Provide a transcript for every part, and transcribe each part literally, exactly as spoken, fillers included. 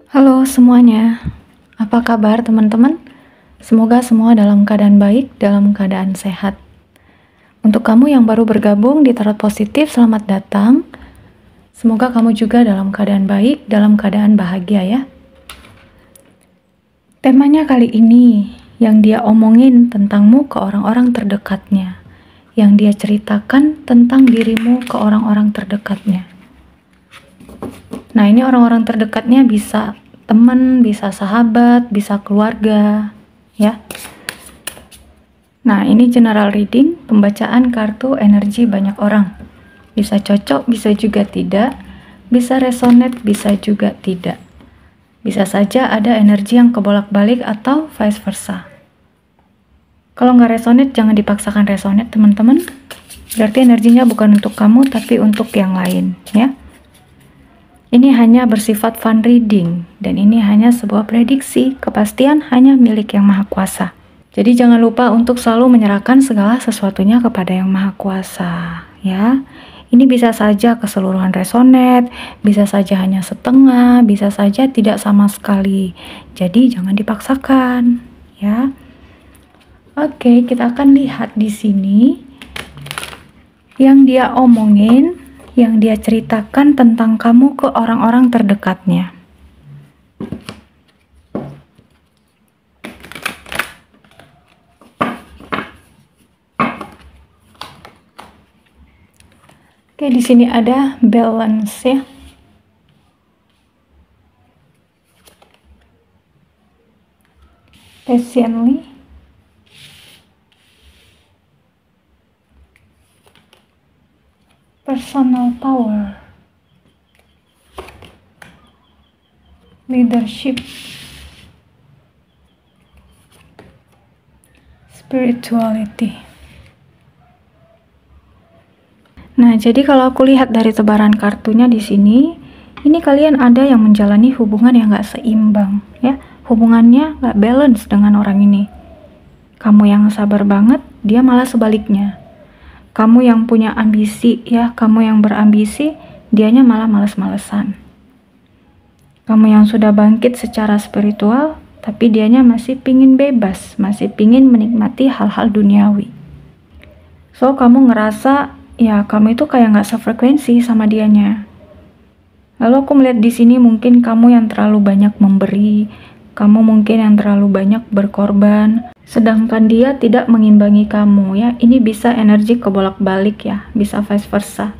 Halo semuanya, apa kabar teman-teman? Semoga semua dalam keadaan baik, dalam keadaan sehat. Untuk kamu yang baru bergabung di Tarot Positif, selamat datang. Semoga kamu juga dalam keadaan baik, dalam keadaan bahagia ya. Temanya kali ini, yang dia omongin tentangmu ke orang-orang terdekatnya. Yang dia ceritakan tentang dirimu ke orang-orang terdekatnya. Nah, ini orang-orang terdekatnya bisa teman, bisa sahabat, bisa keluarga, ya. Nah, ini general reading, pembacaan kartu energi banyak orang. Bisa cocok, bisa juga tidak. Bisa resonate, bisa juga tidak. Bisa saja ada energi yang kebolak-balik atau vice versa. Kalau nggak resonate, jangan dipaksakan resonate, teman-teman. Berarti energinya bukan untuk kamu, tapi untuk yang lain, ya. Ini hanya bersifat fun reading, dan ini hanya sebuah prediksi, kepastian hanya milik Yang Maha Kuasa. Jadi jangan lupa untuk selalu menyerahkan segala sesuatunya kepada Yang Maha Kuasa, ya. Ini bisa saja keseluruhan resonate, bisa saja hanya setengah, bisa saja tidak sama sekali. Jadi jangan dipaksakan, ya. Oke, kita akan lihat di sini yang dia omongin, yang dia ceritakan tentang kamu ke orang-orang terdekatnya. Oke, di sini ada balance ya. Patiently. Personal power, leadership, spirituality. Nah, jadi kalau aku lihat dari tebaran kartunya di sini, ini kalian ada yang menjalani hubungan yang gak seimbang, ya. Hubungannya gak balance dengan orang ini. Kamu yang sabar banget, dia malah sebaliknya. Kamu yang punya ambisi, ya, kamu yang berambisi, dianya malah males-malesan. Kamu yang sudah bangkit secara spiritual, tapi dianya masih pingin bebas, masih pingin menikmati hal-hal duniawi. So, kamu ngerasa, ya, kamu itu kayak nggak sefrekuensi sama dianya. Lalu aku melihat di sini mungkin kamu yang terlalu banyak memberi, kamu mungkin yang terlalu banyak berkorban, sedangkan dia tidak mengimbangi kamu, ya. Ini bisa energi kebolak-balik ya, bisa vice versa.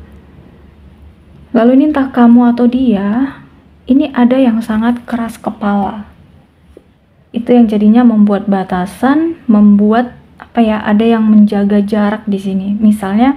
Lalu ini entah kamu atau dia, ini ada yang sangat keras kepala. Itu yang jadinya membuat batasan, membuat apa ya, ada yang menjaga jarak di sini. Misalnya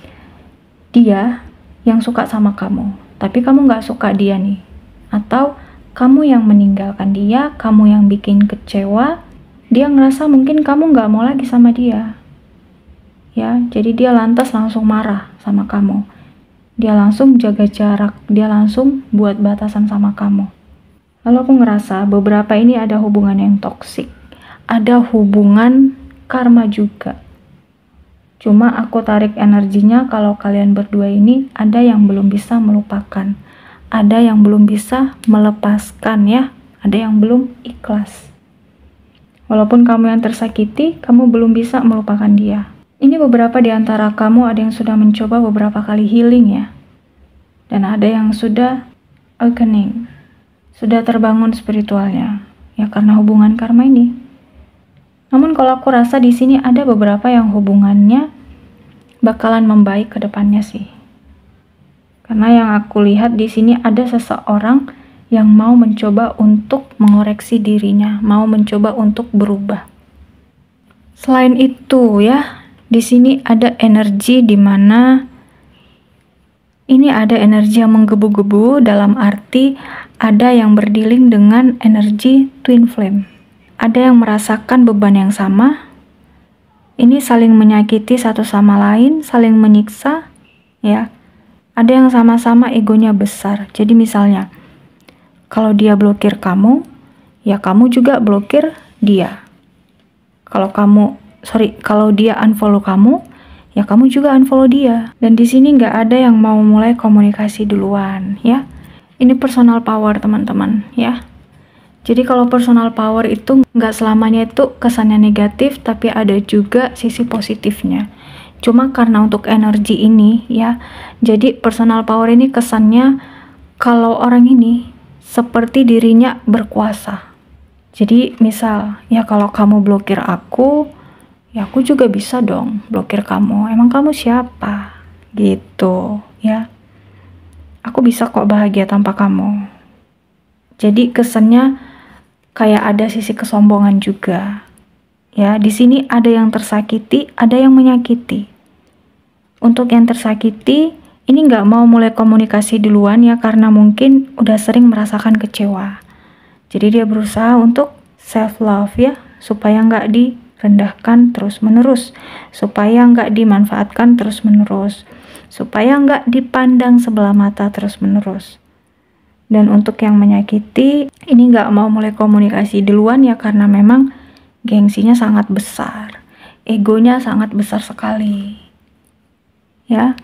dia yang suka sama kamu, tapi kamu nggak suka dia nih. Atau kamu yang meninggalkan dia, kamu yang bikin kecewa, dia ngerasa mungkin kamu nggak mau lagi sama dia, ya. Jadi dia lantas langsung marah sama kamu, dia langsung jaga jarak, dia langsung buat batasan sama kamu. Lalu aku ngerasa beberapa ini ada hubungan yang toksik, ada hubungan karma juga. Cuma aku tarik energinya kalau kalian berdua ini ada yang belum bisa melupakan, ada yang belum bisa melepaskan, ya, ada yang belum ikhlas. Walaupun kamu yang tersakiti, kamu belum bisa melupakan dia. Ini beberapa di antara kamu ada yang sudah mencoba beberapa kali healing ya. Dan ada yang sudah awakening, sudah terbangun spiritualnya, ya, karena hubungan karma ini. Namun kalau aku rasa di sini ada beberapa yang hubungannya bakalan membaik ke depannya sih. Karena yang aku lihat di sini ada seseorang yang mau mencoba untuk mengoreksi dirinya, mau mencoba untuk berubah. Selain itu ya, di sini ada energi di mana ini ada energi yang menggebu-gebu, dalam arti ada yang berdealing dengan energi twin flame. Ada yang merasakan beban yang sama. Ini saling menyakiti satu sama lain, saling menyiksa, ya. Ada yang sama-sama egonya besar. Jadi misalnya, kalau dia blokir kamu, ya kamu juga blokir dia. Kalau kamu, sorry, kalau dia unfollow kamu, ya kamu juga unfollow dia. Dan di sini nggak ada yang mau mulai komunikasi duluan, ya. Ini personal power teman-teman, ya. Jadi kalau personal power itu nggak selamanya itu kesannya negatif, tapi ada juga sisi positifnya. Cuma karena untuk energi ini ya, jadi personal power ini kesannya kalau orang ini seperti dirinya berkuasa. Jadi misal ya, kalau kamu blokir aku, ya aku juga bisa dong blokir kamu. Emang kamu siapa? Gitu ya. Aku bisa kok bahagia tanpa kamu. Jadi kesannya kayak ada sisi kesombongan juga. Ya, di sini ada yang tersakiti, ada yang menyakiti. Untuk yang tersakiti, ini nggak mau mulai komunikasi duluan ya, karena mungkin udah sering merasakan kecewa. Jadi dia berusaha untuk self love ya, supaya nggak direndahkan terus menerus, supaya nggak dimanfaatkan terus menerus, supaya nggak dipandang sebelah mata terus menerus. Dan untuk yang menyakiti, ini nggak mau mulai komunikasi duluan ya, karena memang gengsinya sangat besar, egonya sangat besar sekali ya.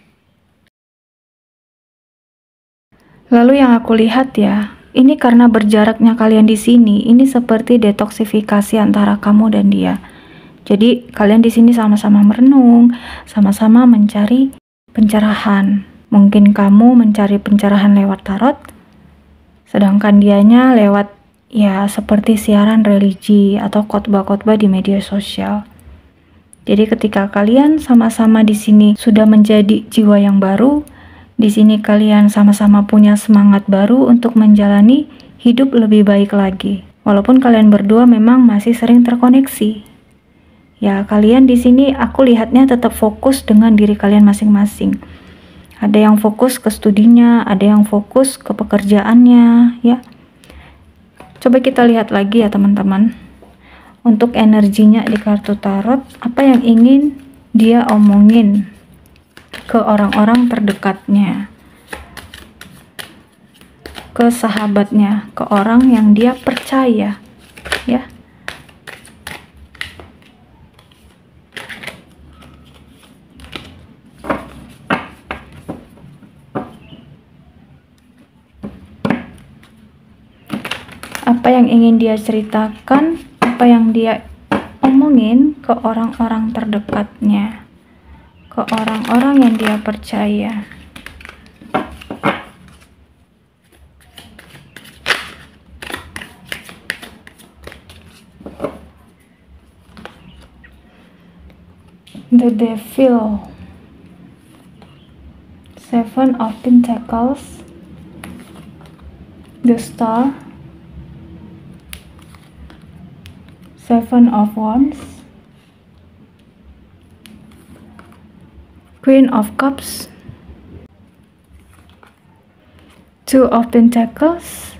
Lalu yang aku lihat ya, ini karena berjaraknya kalian di sini, ini seperti detoksifikasi antara kamu dan dia. Jadi kalian di sini sama-sama merenung, sama-sama mencari pencerahan. Mungkin kamu mencari pencerahan lewat tarot, sedangkan dianya lewat ya seperti siaran religi atau khotbah-khotbah di media sosial. Jadi ketika kalian sama-sama di sini sudah menjadi jiwa yang baru, di sini kalian sama-sama punya semangat baru untuk menjalani hidup lebih baik lagi. Walaupun kalian berdua memang masih sering terkoneksi. Ya, kalian di sini aku lihatnya tetap fokus dengan diri kalian masing-masing. Ada yang fokus ke studinya, ada yang fokus ke pekerjaannya, ya. Coba kita lihat lagi ya teman-teman. Untuk energinya di kartu tarot, apa yang ingin dia omongin ke orang-orang terdekatnya, ke sahabatnya, ke orang yang dia percaya, ya. Apa yang ingin dia ceritakan, apa yang dia omongin ke orang-orang terdekatnya, ke orang-orang yang dia percaya. The Devil, Seven of Pentacles, the Star, Seven of Wands, Queen of Cups, Two of Pentacles,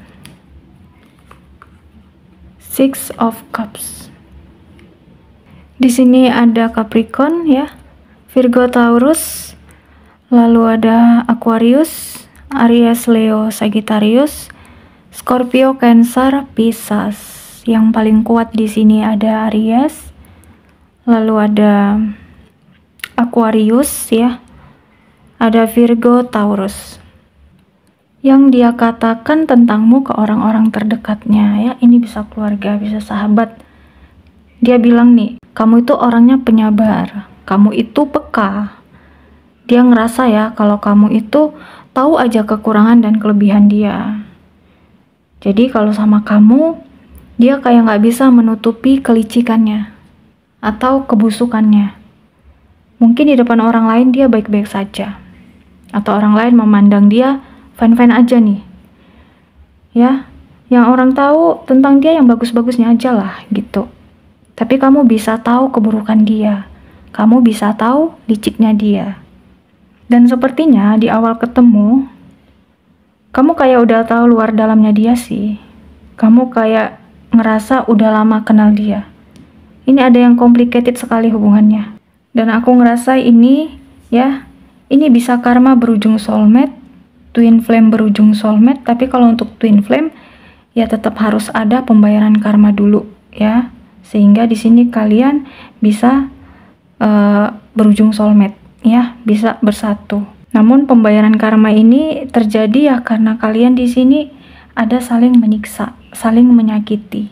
Six of Cups. Di sini ada Capricorn ya, Virgo, Taurus, lalu ada Aquarius, Aries, Leo, Sagittarius, Scorpio, Cancer, Pisces. Yang paling kuat di sini ada Aries, lalu ada Aquarius ya, ada Virgo, Taurus. Yang dia katakan tentangmu ke orang-orang terdekatnya ya, ini bisa keluarga, bisa sahabat. Dia bilang nih, kamu itu orangnya penyabar, kamu itu peka. Dia ngerasa ya kalau kamu itu tahu aja kekurangan dan kelebihan dia. Jadi kalau sama kamu, dia kayak nggak bisa menutupi kelicikannya atau kebusukannya. Mungkin di depan orang lain dia baik-baik saja, atau orang lain memandang dia fine-fine aja nih. Ya, yang orang tahu tentang dia yang bagus-bagusnya aja lah gitu. Tapi kamu bisa tahu keburukan dia, kamu bisa tahu liciknya dia. Dan sepertinya di awal ketemu, kamu kayak udah tahu luar dalamnya dia sih. Kamu kayak ngerasa udah lama kenal dia. Ini ada yang complicated sekali hubungannya. Dan aku ngerasa ini ya, ini bisa karma berujung soulmate, twin flame berujung soulmate. Tapi kalau untuk twin flame ya tetap harus ada pembayaran karma dulu ya, sehingga di sini kalian bisa uh, berujung soulmate ya, bisa bersatu. Namun pembayaran karma ini terjadi ya karena kalian di sini ada saling menyiksa, saling menyakiti.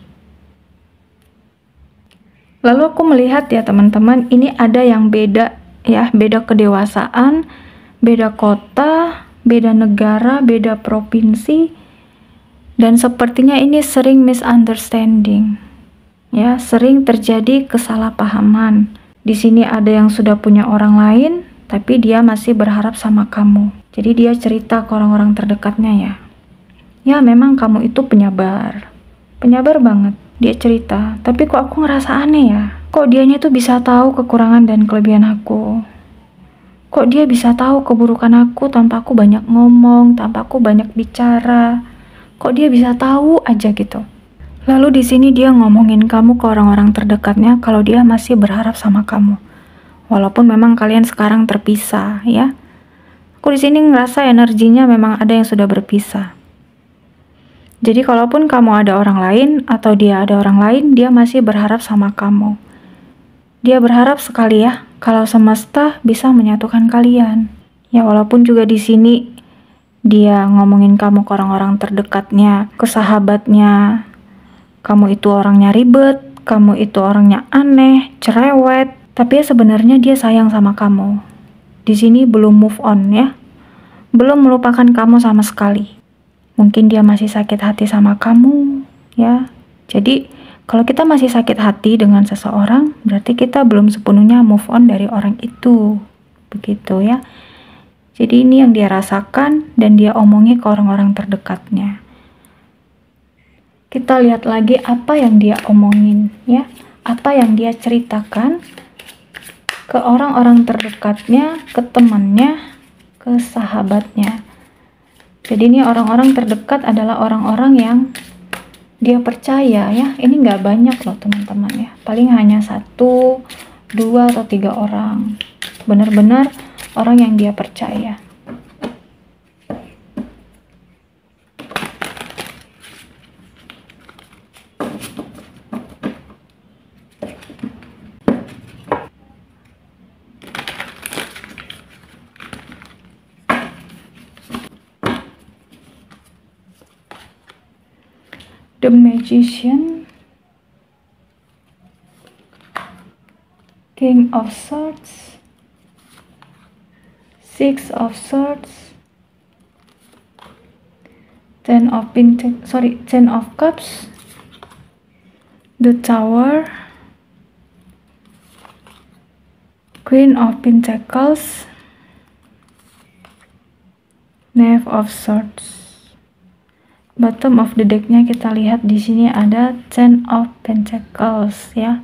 Lalu aku melihat ya teman-teman, ini ada yang beda ya, beda kedewasaan, beda kota, beda negara, beda provinsi, dan sepertinya ini sering misunderstanding. Ya, sering terjadi kesalahpahaman. Di sini ada yang sudah punya orang lain, tapi dia masih berharap sama kamu. Jadi dia cerita ke orang-orang terdekatnya ya. Ya, memang kamu itu penyabar. Penyabar banget. Dia cerita, tapi kok aku ngerasa aneh ya? Kok dianya tuh bisa tahu kekurangan dan kelebihan aku? Kok dia bisa tahu keburukan aku tanpa aku banyak ngomong, tanpa aku banyak bicara? Kok dia bisa tahu aja gitu? Lalu di sini dia ngomongin kamu ke orang-orang terdekatnya kalau dia masih berharap sama kamu. Walaupun memang kalian sekarang terpisah, ya. Aku di sini ngerasa energinya memang ada yang sudah berpisah. Jadi kalaupun kamu ada orang lain atau dia ada orang lain, dia masih berharap sama kamu. Dia berharap sekali ya kalau semesta bisa menyatukan kalian. Ya walaupun juga di sini dia ngomongin kamu ke orang-orang terdekatnya, ke sahabatnya. Kamu itu orangnya ribet, kamu itu orangnya aneh, cerewet, tapi ya sebenarnya dia sayang sama kamu. Di sini belum move on ya. Belum melupakan kamu sama sekali. Mungkin dia masih sakit hati sama kamu, ya. Jadi, kalau kita masih sakit hati dengan seseorang, berarti kita belum sepenuhnya move on dari orang itu. Begitu ya. Jadi ini yang dia rasakan dan dia omongi ke orang-orang terdekatnya. Kita lihat lagi apa yang dia omongin, ya. Apa yang dia ceritakan ke orang-orang terdekatnya, ke temannya, ke sahabatnya. Jadi ini orang-orang terdekat adalah orang-orang yang dia percaya ya. Ini nggak banyak loh teman-teman ya. Paling hanya satu, dua atau tiga orang. Benar-benar orang yang dia percaya. The Magician, King of Swords, Six of Swords, Ten of Pentacles, sorry, Ten of Cups, the Tower, Queen of Pentacles, Knave of Swords. Bottom of the decknya kita lihat di sini ada Ten of Pentacles ya.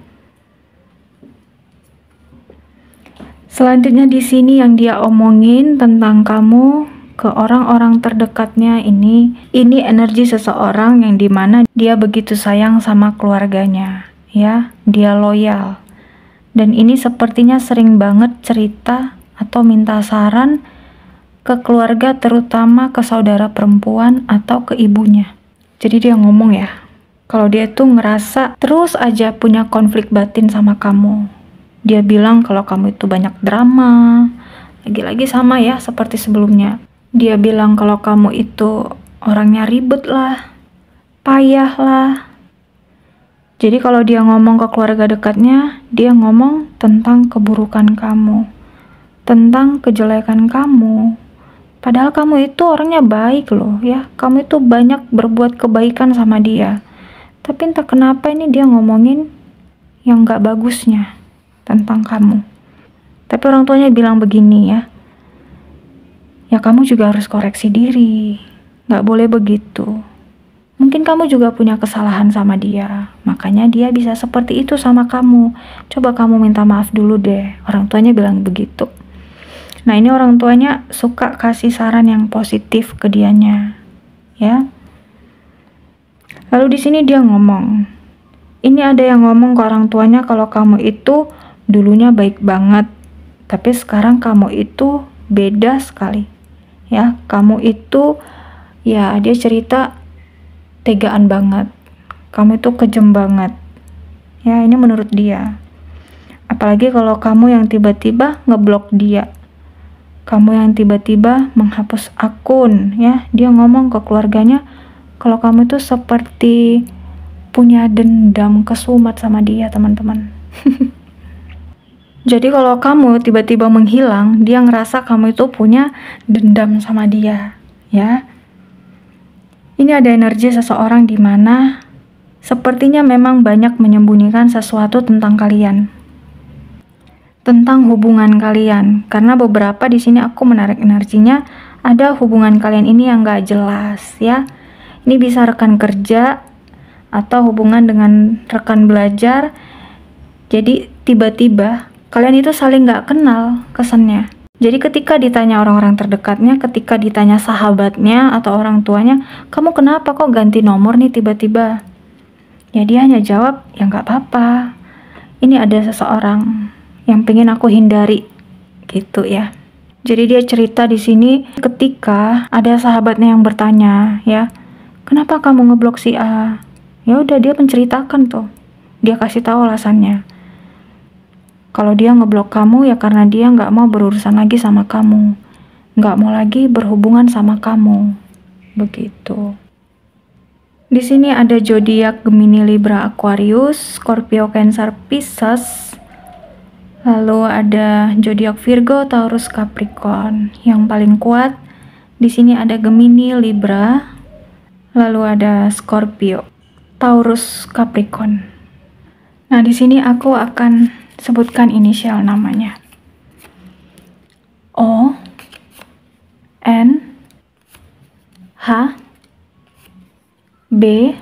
Selanjutnya di sini yang dia omongin tentang kamu ke orang-orang terdekatnya ini, ini energi seseorang yang dimana dia begitu sayang sama keluarganya ya, dia loyal. Dan ini sepertinya sering banget cerita atau minta saran ke keluarga, terutama ke saudara perempuan atau ke ibunya. Jadi dia ngomong ya, kalau dia tuh ngerasa terus aja punya konflik batin sama kamu. Dia bilang kalau kamu itu banyak drama, lagi-lagi sama ya seperti sebelumnya. Dia bilang kalau kamu itu orangnya ribet lah, payah lah. Jadi kalau dia ngomong ke keluarga dekatnya, dia ngomong tentang keburukan kamu, tentang kejelekan kamu. Padahal kamu itu orangnya baik loh ya. Kamu itu banyak berbuat kebaikan sama dia. Tapi entah kenapa ini dia ngomongin yang gak bagusnya tentang kamu. Tapi orang tuanya bilang begini ya. Ya kamu juga harus koreksi diri. Gak boleh begitu. Mungkin kamu juga punya kesalahan sama dia. Makanya dia bisa seperti itu sama kamu. Coba kamu minta maaf dulu deh. Orang tuanya bilang begitu. Nah ini orang tuanya suka kasih saran yang positif ke dianya, ya. Lalu di sini dia ngomong, ini ada yang ngomong ke orang tuanya kalau kamu itu dulunya baik banget, tapi sekarang kamu itu beda sekali, ya. Kamu itu, ya dia cerita tegaan banget, kamu itu kejam banget, ya ini menurut dia. Apalagi kalau kamu yang tiba-tiba ngeblok dia. Kamu yang tiba-tiba menghapus akun ya. Dia ngomong ke keluarganya kalau kamu itu seperti punya dendam kesumat sama dia, teman-teman. Jadi kalau kamu tiba-tiba menghilang, dia ngerasa kamu itu punya dendam sama dia, ya. Ini ada energi seseorang di mana sepertinya memang banyak menyembunyikan sesuatu tentang kalian, tentang hubungan kalian. Karena beberapa di sini aku menarik energinya, ada hubungan kalian ini yang gak jelas, ya. Ini bisa rekan kerja atau hubungan dengan rekan belajar. Jadi tiba-tiba kalian itu saling gak kenal kesannya. Jadi ketika ditanya orang-orang terdekatnya, ketika ditanya sahabatnya atau orang tuanya, kamu kenapa kok ganti nomor nih tiba-tiba? Ya dia hanya jawab, ya gak apa-apa. Ini ada seseorang yang pengen aku hindari, gitu ya. Jadi dia cerita di sini ketika ada sahabatnya yang bertanya, ya, kenapa kamu ngeblok si A? Ya udah, dia menceritakan tuh. Dia kasih tahu alasannya. Kalau dia ngeblok kamu ya karena dia nggak mau berurusan lagi sama kamu, nggak mau lagi berhubungan sama kamu, begitu. Di sini ada zodiak Gemini, Libra, Aquarius, Scorpio, Cancer, Pisces. Lalu ada zodiak Virgo, Taurus, Capricorn. Yang paling kuat di sini ada Gemini, Libra, lalu ada Scorpio, Taurus, Capricorn. Nah, di sini aku akan sebutkan inisial namanya. O, N, H, B,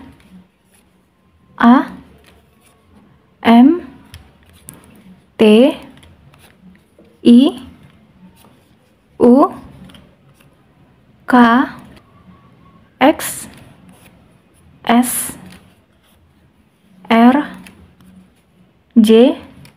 A, M, T, I, U, K, X, S, R, J,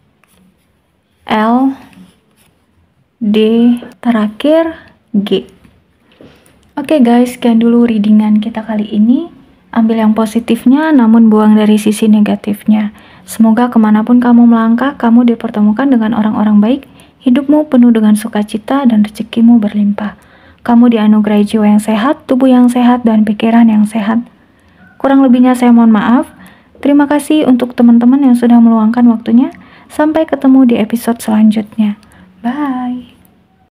L, D, terakhir G. Oke guys, sekian dulu readingan kita kali ini. Ambil yang positifnya, namun buang dari sisi negatifnya. Semoga kemanapun kamu melangkah, kamu dipertemukan dengan orang-orang baik, hidupmu penuh dengan sukacita, dan rezekimu berlimpah. Kamu dianugerahi jiwa yang sehat, tubuh yang sehat, dan pikiran yang sehat. Kurang lebihnya saya mohon maaf. Terima kasih untuk teman-teman yang sudah meluangkan waktunya. Sampai ketemu di episode selanjutnya. Bye.